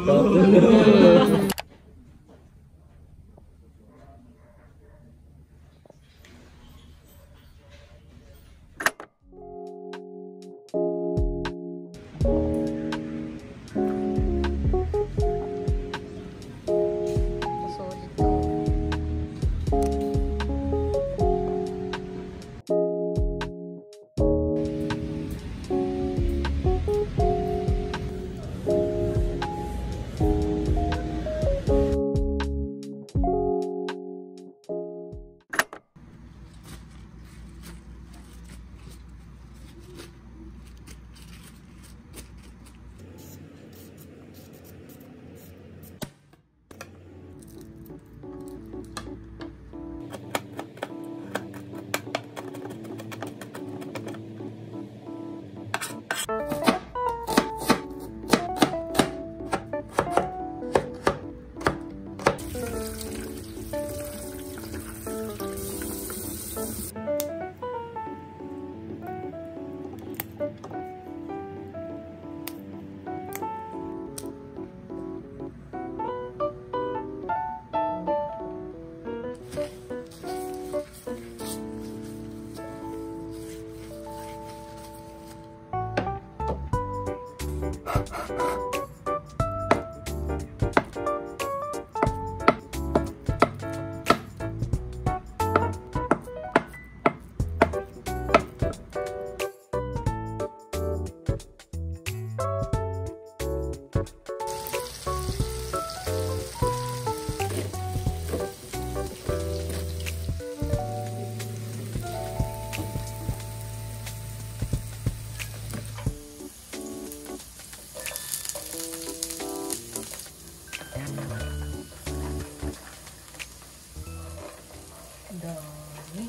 Dami.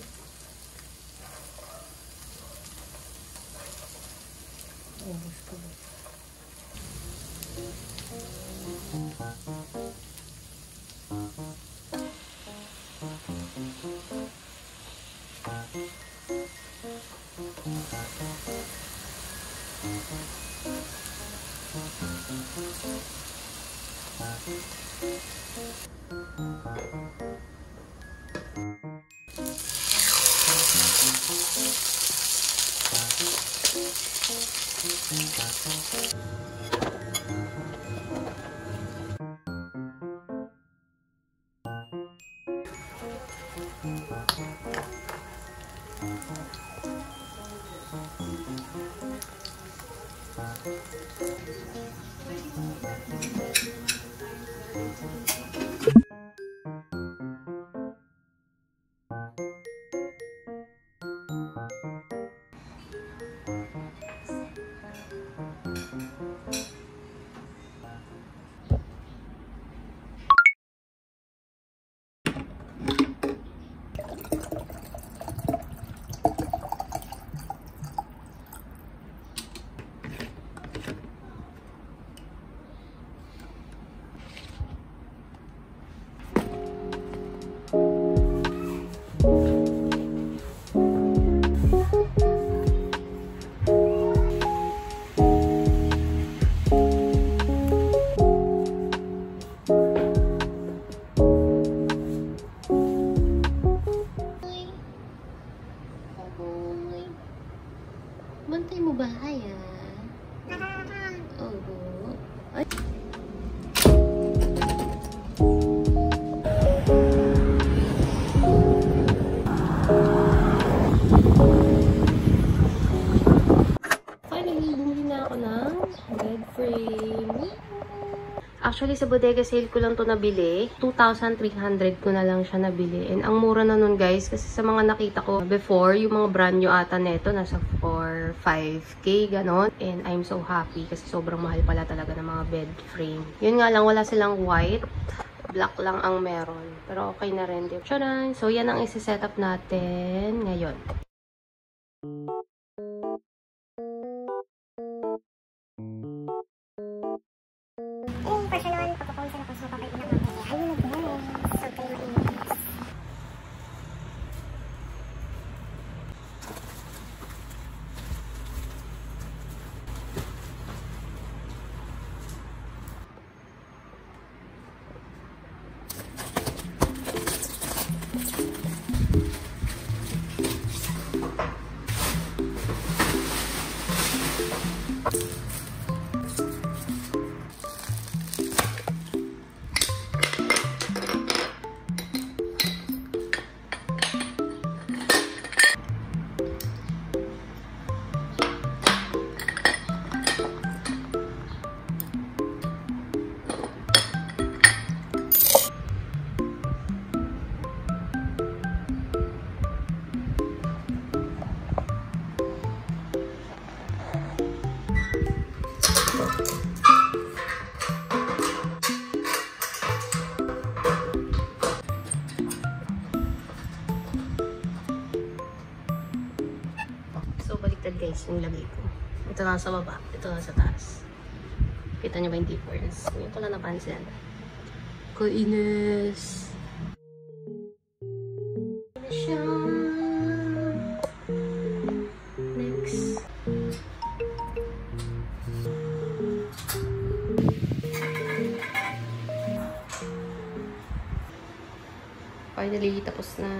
Ubus ko ba? Bantay mo ba, Haya? Oo. Ay. Finally, bumili na ako ng bed frame. Actually, sa bodega sale ko lang to nabili. 2,300 ko na lang siya nabili. And ang mura na nun, guys. Kasi sa mga nakita ko before, yung mga brand new ata neto, nasa 4, 5K, ganon. And I'm so happy kasi sobrang mahal pala talaga ng mga bed frame. Yun nga lang, wala silang white. Black lang ang meron. Pero okay na rin. Tcharan! So, yan ang isi-set up natin ngayon. guys, yung lagay ko. Ito lang sa baba, ito lang sa taas. Kita niyo ba yung difference? Ngayon ko lang napansin. Kainis. Siya. Next. Finally, tapos na.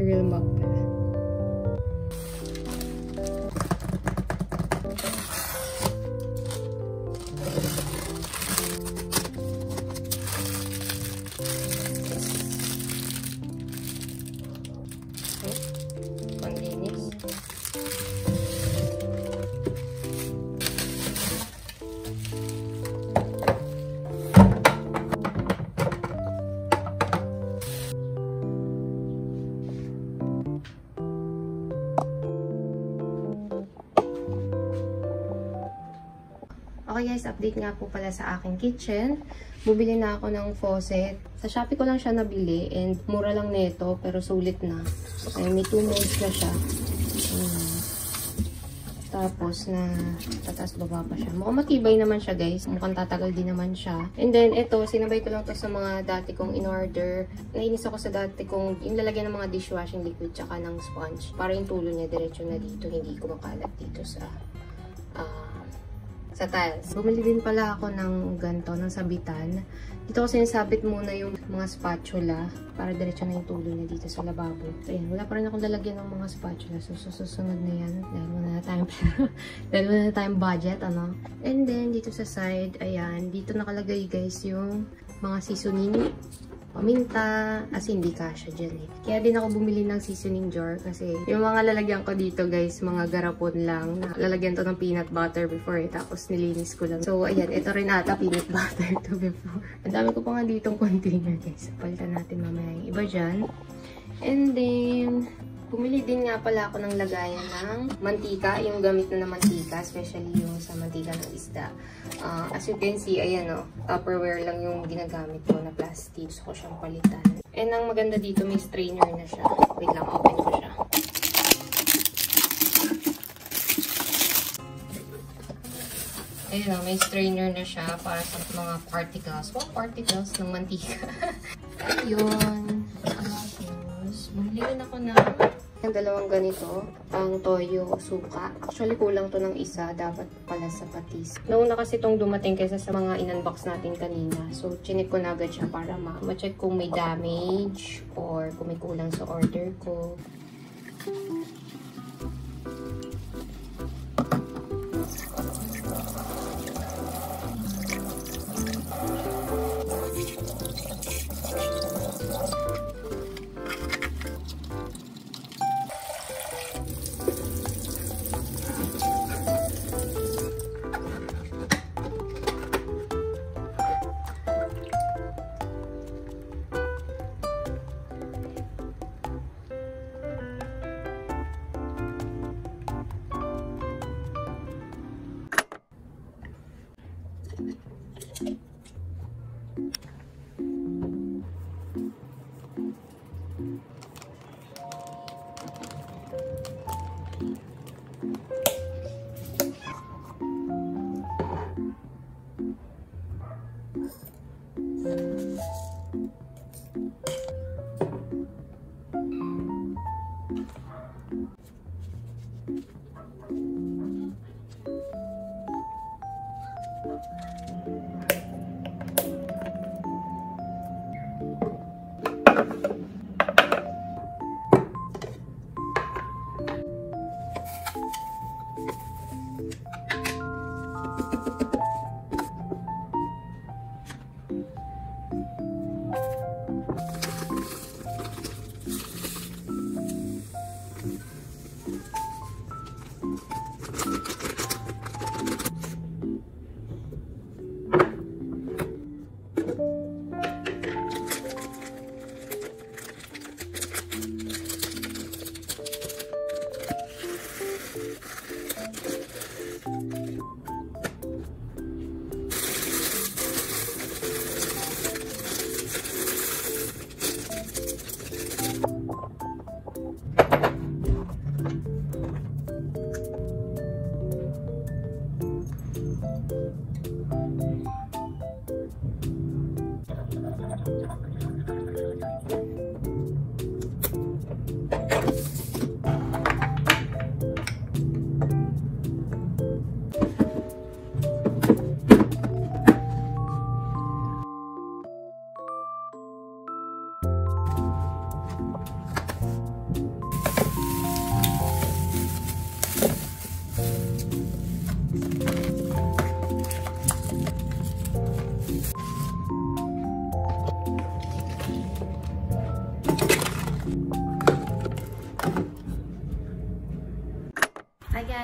Real mug pala. Panlinis. Okay guys, update nga po pala sa aking kitchen. Bumili na ako ng faucet. Sa Shopee ko lang siya nabili and mura lang nito pero sulit na. Ay, may 2 modes na siya. Tapos na tataas baba pa siya. Mukhang matibay naman siya guys. Mukhang tatagal din naman siya. And then ito, sinabay ko lang to sa mga dati kong in-order. Nainis ako sa dati kong yung lalagyan ng mga dishwashing liquid tsaka ng sponge. Para yung tulo niya diretso na dito. Hindi ko makalat dito sa tiles. Bumili din pala ako ng ganito, ng sabitan. Dito ko sinasabit muna yung mga spatula para diretso na yung tulo niya dito sa lababo. So, ayan. Wala pa rin akong lalagyan ng mga spatula. So, susunod na yan. Dahil wala na tayong budget, ano. And then, dito sa side, ayan. Dito nakalagay, guys, yung mga seasoning. Paminta, as hindi kasha dyan eh. Kaya din ako bumili ng seasoning jar kasi yung mga lalagyan ko dito guys, mga garapon lang. Lalagyan to ng peanut butter before eh, tapos nilinis ko lang. So ayan, ito rin ata peanut butter to before. Ang dami ko pa nga ditong container guys. Palitan natin mamaya yung iba dyan. And then, bumili din nga pala ako ng lagayan ng mantika, yung gamit na mantika, especially yung sa mantika ng isda. As you can see, ayan o, Tupperware lang yung ginagamit ko na plastic. Gusto ko siyang palitan. And ang maganda dito, may strainer na siya. Wait lang, open ko siya. Ayan o, may strainer na siya para sa mga particles. Particles ng mantika. Ayun. Bumili rin ako ng dalawang ganito, ang toyo, suka. Actually, kulang to ng isa. Dapat pala sa patis. Nauna kasi itong dumating kaysa sa mga in-unbox natin kanina. So, chinik ko na agad siya para ma-check kung may damage or kung may kulang sa order ko.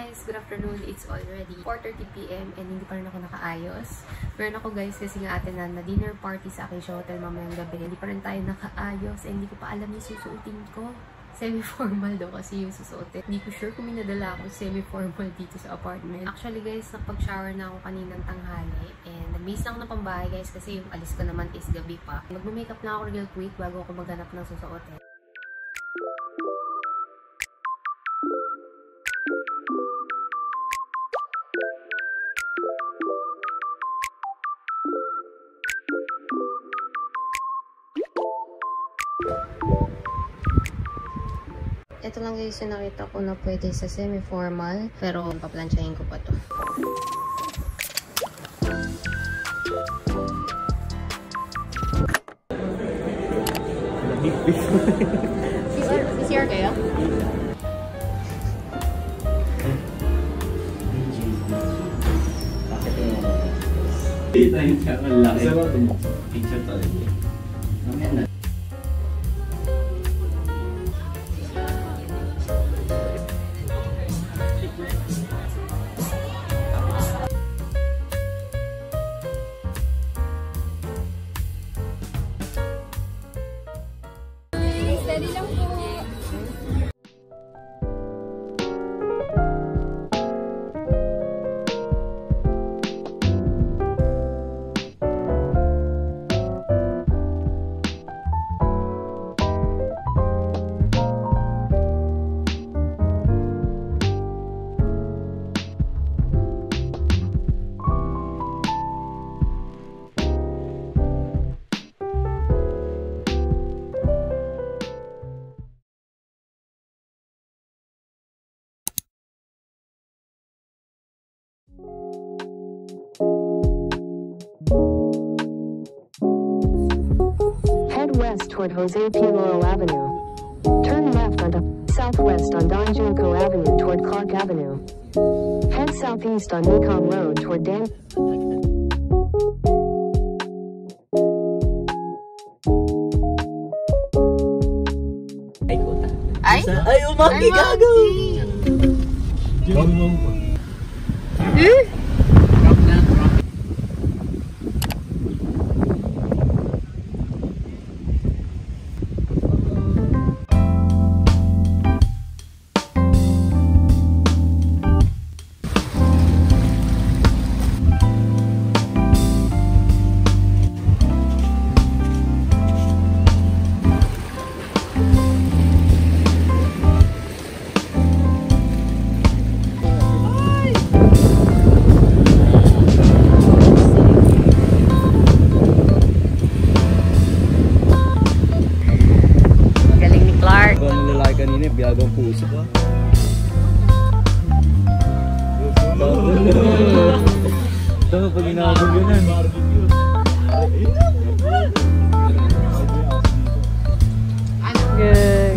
guys, good afternoon. It's already 4:30 PM and hindi pa rin ako nakaayos. Meron ako guys kasi nga atin na dinner party sa akin sa hotel mamayang gabi. Hindi pa rin tayo nakaayos and hindi ko pa alam yung susuotin ko. Semi-formal daw kasi yung susuotin. Hindi ko sure kung minadala ako semi-formal dito sa apartment. Actually guys, napag-shower na ako kaninang tanghali and nag-base lang na pambahay guys kasi yung alis ko naman is gabi pa. Magme-makeup na ako real quick bago ako maghanap ng susuotin. Ito lang guys yung nakita ko na pwede sa semi-formal. Pero paplansyahin ko pa to. CCR kayo? Kita yung laki. Picture talaga. Mamaya na. Steady lang po. Head west toward Jose P. Laurel Avenue. Turn left onto southwest on Don Junco Avenue toward Clark Avenue. Head southeast on Mekong Road toward Dan. Ay? Ay, umaki gago! Biyagang puso ba? Ito pag inabog yun yan. Good.